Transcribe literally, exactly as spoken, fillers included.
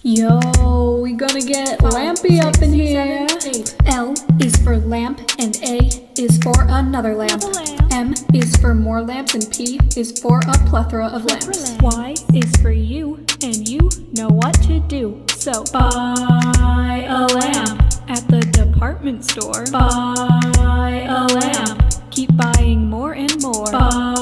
Yo, we gonna get Five, Lampy six, up in here. seven, eight. L is for lamp and A is for another lamp. Another lamp. M is for more lamps and P is for a plethora of lamps. lamp. Y is for you and you know what to do. So buy a lamp at the department store. Buy a lamp. Keep buying more and more. Buy